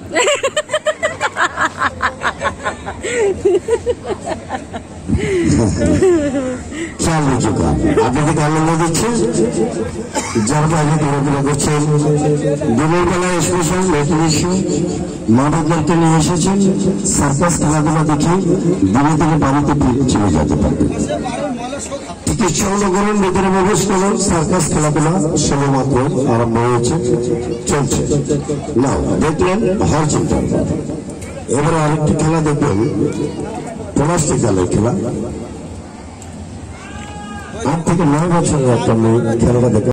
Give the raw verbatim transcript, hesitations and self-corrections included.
চালু চোখা আপনাকে আনন্দ দিচ্ছে যার বাইরে ঘোরাফেরা করছেন দিনের বেলা স্পেশাল মেটিনেশন মাদকদেরকে নিয়ে এসেছেন সার্কাস খেলাধুলা দেখে দিনে দিনে বাড়িতে চলে যেতে পারবে। চিকিৎসা অনুকরণ ভিতরে প্রবেশ করুন। সার্কাস খেলাধুলা সবেমাত্র আরম্ভ হয়েছে, চলছে। না দেখলেন হর চিন্তা। এবারে আরেকটি খেলা দেখবেন, প্লাস্টিক জালের খেলা। আট থেকে নয় বছরের একটা মেয়ে খেলাটা দেখে